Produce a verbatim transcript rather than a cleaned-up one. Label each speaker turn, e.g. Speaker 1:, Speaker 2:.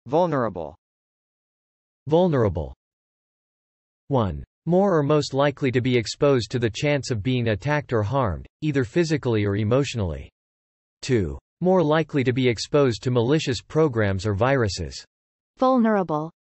Speaker 1: Vulnerable.
Speaker 2: Vulnerable. one. More or most likely to be exposed to the chance of being attacked or harmed, either physically or emotionally. two. More likely to be exposed to malicious programs or viruses.
Speaker 3: Vulnerable.